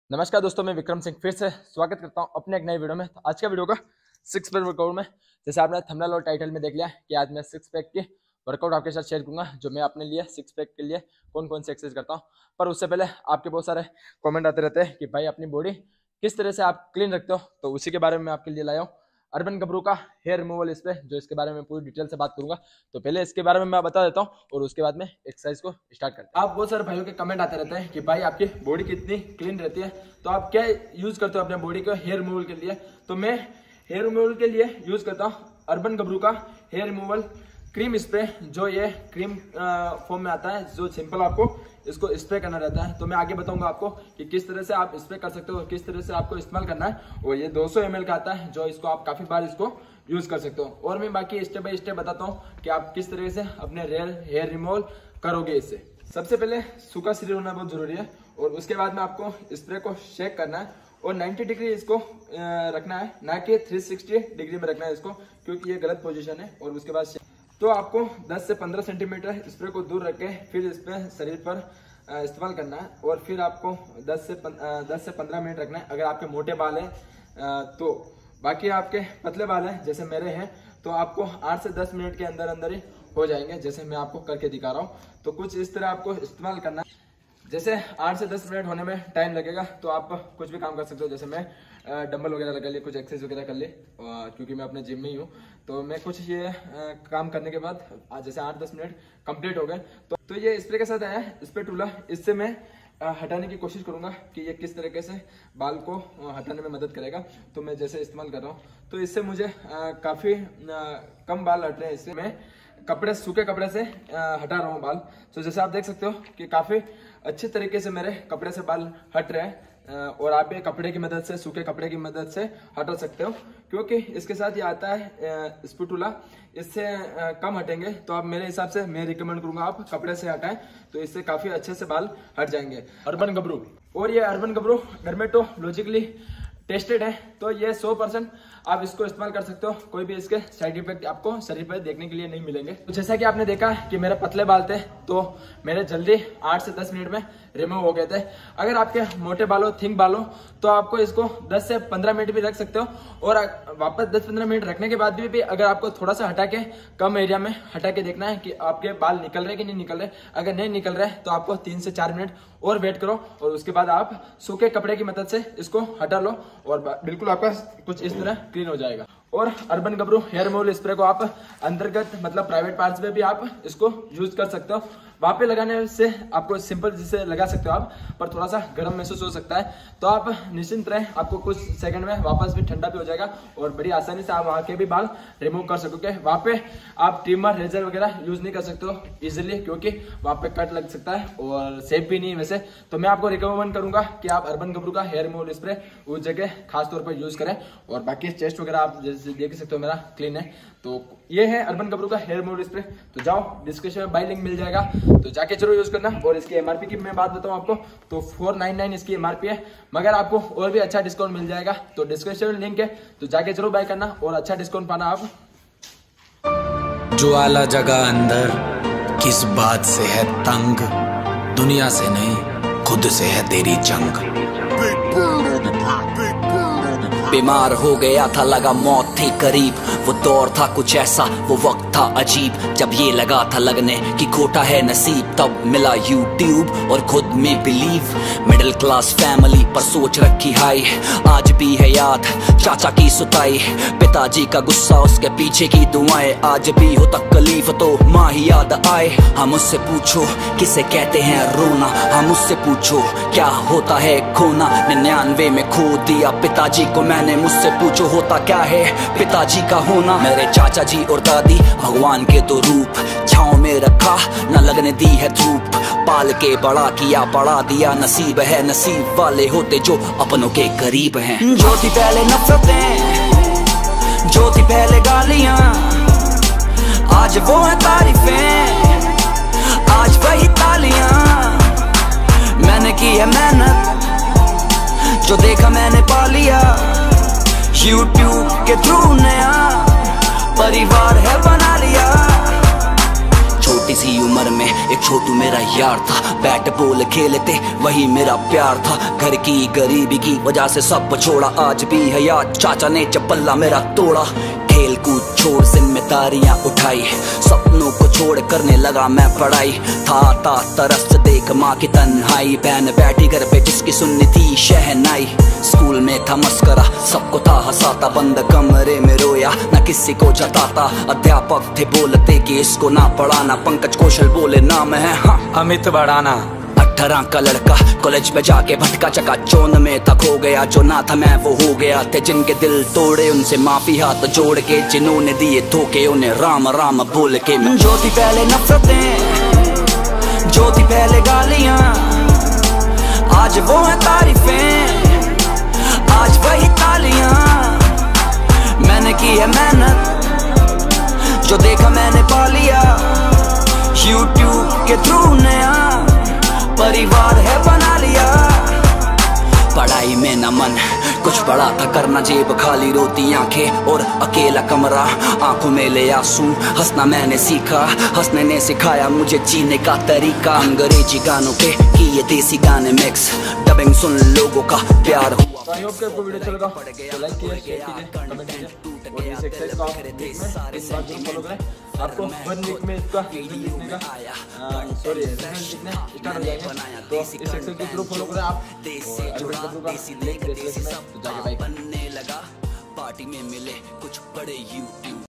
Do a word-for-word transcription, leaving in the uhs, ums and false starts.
नमस्कार दोस्तों, मैं विक्रम सिंह फिर से स्वागत करता हूं अपने एक नई वीडियो में। तो आज का वीडियो का सिक्स पैक वर्कआउट में, जैसे आपने थंबनेल और टाइटल में देख लिया कि आज मैं सिक्स पैक की वर्कआउट आपके साथ शेयर करूंगा, जो मैं अपने लिए सिक्स पैक के लिए कौन कौन से एक्सरसाइज करता हूं। पर उससे पहले आपके बहुत सारे कमेंट आते रहते हैं कि भाई अपनी बॉडी किस तरह से आप क्लीन रखते हो, तो उसी के बारे में मैं आपके लिए लाया हूँ अर्बन गबरू का हेयर रिमूवल स्प्रे, जो इसके बारे में पूरी डिटेल से बात करूंगा। तो पहले इसके बारे में मैं बता देता हूं और उसके बाद में एक्सरसाइज को स्टार्ट करते हैं। आप बहुत सारे भाइयों के कमेंट आते रहते हैं कि भाई आपकी बॉडी कितनी क्लीन रहती है, तो आप क्या यूज करते हो अपने बॉडी को हेयर रिमूवल के लिए। तो मैं हेयर रिमूवल के लिए यूज करता हूँ अर्बन गबरू का हेयर रिमूवल क्रीम स्प्रे, जो ये क्रीम फॉर्म में आता है, जो सिंपल आपको इसको स्प्रे करना रहता है। तो मैं आगे बताऊंगा आपको कि किस तरह से आप स्प्रे कर सकते हो और किस तरह से आपको इस्तेमाल करना है। और ये दो सौ एम एल का आता है, जो इसको आप काफी बार इसको यूज कर सकते हो। और मैं बाकी स्टेप बाय स्टेप बताता हूँ कि आप किस तरह से अपने रेयर हेयर रिमूवल करोगे। इससे सबसे पहले सूखा शरीर होना बहुत जरूरी है, और उसके बाद में आपको स्प्रे को शेक करना है और नब्बे डिग्री इसको रखना है, ना कि तीन सौ साठ डिग्री में रखना है इसको, क्योंकि ये गलत पोजीशन है। और उसके बाद तो आपको दस से पंद्रह सेंटीमीटर स्प्रे को दूर रख के फिर इस पे शरीर पर इस्तेमाल करना है। और फिर आपको दस से दस से पंद्रह मिनट रखना है अगर आपके मोटे बाल हैं तो। बाकी आपके पतले बाल हैं जैसे मेरे हैं, तो आपको आठ से दस मिनट के अंदर अंदर ही हो जाएंगे, जैसे मैं आपको करके दिखा रहा हूँ। तो कुछ इस तरह आपको इस्तेमाल करना है। जैसे आठ से दस मिनट होने में टाइम लगेगा, तो आप कुछ भी काम कर सकते हो। जैसे मैं डंबल वगैरह लगा लिए, कुछ एक्सरसाइज वगैरह कर लिए, क्योंकि मैं अपने जिम में ही हूँ। तो मैं कुछ ये काम करने के बाद जैसे आठ दस मिनट कंप्लीट हो गए, तो, तो ये स्प्रे के साथ आया है स्प्रे टूला। इससे मैं हटाने की कोशिश करूंगा कि ये किस तरीके से बाल को हटाने में मदद करेगा। तो मैं जैसे इस्तेमाल कर रहा हूँ, तो इससे मुझे काफ़ी कम बाल हट रहे हैं। इससे मैं कपड़े सूखे कपड़े से हटा रहा हूँ बाल। तो जैसे आप देख सकते हो कि काफ़ी अच्छे तरीके से मेरे कपड़े से बाल हट रहे हैं। और आप ये कपड़े की मदद से, सूखे कपड़े की मदद से हटा सकते हो, क्योंकि इसके साथ ये आता है स्पुटुला। इससे कम हटेंगे, तो आप मेरे हिसाब से मैं रिकमेंड करूंगा आप कपड़े से हटाएं, तो इससे काफी अच्छे से बाल हट जाएंगे। अर्बन गबरू, और ये अर्बन गबरू डर्मेटोलॉजिकली टेस्टेड है, तो ये सौ परसेंट आप इसको इस्तेमाल कर सकते हो। कोई भी इसके साइड इफेक्ट आपको शरीर पर देखने के लिए नहीं मिलेंगे। तो जैसा कि आपने देखा कि मेरे पतले बाल थे, तो मेरे जल्दी आठ से दस मिनट में रिमूव हो गए थे। अगर आपके मोटे बाल हो, थिंक बाल हो, तो आपको इसको दस से पंद्रह मिनट भी रख सकते हो। और वापस दस पंद्रह मिनट रखने के बाद भी, भी अगर आपको थोड़ा सा हटा के, कम एरिया में हटा के देखना है कि आपके बाल निकल रहे कि नहीं निकल रहे। अगर नहीं निकल रहे तो आपको तीन से चार मिनट और वेट करो, और उसके बाद आप सूखे कपड़े की मदद से इसको हटा लो, और बिल्कुल आपका कुछ इस तरह क्लीन हो जाएगा। और urban Gabru hair removal spray को आप अंतर्गत मतलब प्राइवेट पार्ट्स में भी आप इसको यूज कर सकते हो। वहां पे लगाने से आपको सिंपल जिसे लगा सकते हो आप, पर थोड़ा सा गर्म महसूस हो सकता है। तो आप निश्चिंत रहें, आपको कुछ सेकंड में वापस भी ठंडा भी हो जाएगा, और बड़ी आसानी से आप वहां के भी बाल रिमूव कर सकोगे। वहां पे आप ट्रिमर, रेजर वगैरह यूज नहीं कर सकते हो इजिली, क्योंकि वहां पे कट लग सकता है और सेफ भी नहीं है वैसे। तो मैं आपको रिकमेंड करूंगा कि आप अर्बन गबरू का हेयर रिमूवल स्प्रे उस जगह खास तौर पर यूज करें। और बाकी चेस्ट वगैरह आप जैसे देख सकते हो मेरा क्लीन है। तो ये है अर्बन गबरू का हेयर रिमूवल स्प्रे। तो जाओ, डिस्क्रिप्शन में बाय लिंक मिल जाएगा, तो जाके जरूर यूज करना। और इसकी एमआरपी की मैं बात बताऊं आपको, तो फोर नाइन नाइन इसकी एमआरपी है, मगर आपको और भी अच्छा डिस्काउंट मिल जाएगा। तो डिस्क्रिप्शन में लिंक है, तो जाके जरूर बाय करना और अच्छा डिस्काउंट पाना आप। जो आला जगह अंदर किस बात से है तंग, दुनिया से नहीं खुद से है तेरी जंग। बीमार हो गया था, लगा मौत थी करीब, वो दौर था कुछ ऐसा, वो वक्त था अजीब, जब ये लगा था लगने कि खोटा है नसीब। तब मिला यूट्यूब और खुद में बिलीव, मिडिल क्लास फैमिली पर सोच रखी हाई। आज भी है याद चाचा की सुताई, पिताजी का गुस्सा, उसके पीछे की दुआएं। आज भी हो तकलीफ तो माँ ही याद आए। हम उससे पूछो किसे कहते हैं रोना, हम उससे पूछो क्या होता है खोना। निन्यानवे में खो दिया पिताजी को मैंने, मुझसे पूछो होता क्या है पिताजी का होना। मेरे चाचा जी और दादी भगवान के दो रूप, छाँव में रखा न लगने दी है धूप। पाल के बड़ा किया, बढ़ा दिया नसीब है, नसीब वाले होते जो अपनों के करीब हैं। जो थी पहले नफरतें, जो थी पहले गालियां, आज वो है तारीफें, आज वही तालियां। मैंने की है मेहनत, जो देखा मैंने पा लिया। यूट्यूब के थ्रू नया परिवार है बना लिया। छोटी इसी उम्र में एक छोटू मेरा यार था, बैट बॉल खेलते वही मेरा प्यार था। घर की गरीबी की वजह से सब छोड़ा, आज भी है याद चाचा ने चप्पला मेरा तोड़ा। खेल कूद छोड़ जिम्मेदारियां उठाई, सपनों को छोड़ करने लगा मैं पढ़ाई। था था तरस देख माँ की तन्हाई, बहन बैठी घर पे जिसकी सुननी थी शहनाई। स्कूल में था मस्करा सबको था हंसाता, बंद कमरे में रोया न किसी को जताता। अध्यापक थे बोलते कि इसको ना पढ़ाना, पंकज कौशल बोले नाम है हाँ अमित बढ़ाना। अठारह का लड़का कॉलेज में जाके भटका चका चौन में था खो गया, जो ना था मैं वो हो गया। थे जिनके दिल तोड़े उनसे माफी हाथ जोड़ के, जिन्होंने दिए धोखे उन्हें राम राम बोल के। जो थी पहले नफरतें, जो थी पहले गालियां, आज वो है तारीफें, आज वही तालियां। मैंने की है मेहनत, जो देखा मैंने पा लिया। यूट्यूब के थ्रू नया परिवार है बना लिया। पढ़ाई में न मन कुछ बड़ा था करना, जेब खाली रोती आंखें और अकेला कमरा। आंखों में ले आंसू हंसना मैंने सीखा, हंसने ने सिखाया मुझे जीने का तरीका। अंग्रेजी गानों के किए देसी गाने मिक्स, डबिंग सुन लोगों का प्यार हुआ। आई होप कि आपको वीडियो अच्छा लगा तो लाइक कीजिए, शेयर कीजिए, कमेंट कीजिए और इस एक्सरसाइज को आप वीक में तीन बार जरूर फॉलो करें। आपको वन वीक में इसका रिजल्ट दिखने का सॉरी रिजल्ट दिखने स्टार्ट हो जाएंगे, तो इस एक्सरसाइज को जरूर फॉलो करें आप। अल्बर्ट कपूर का लिंक डिस्क्रिप्शन में तो जाके भाई बनने लगा, पार्टी में मिले कुछ बड़े यूट्यूब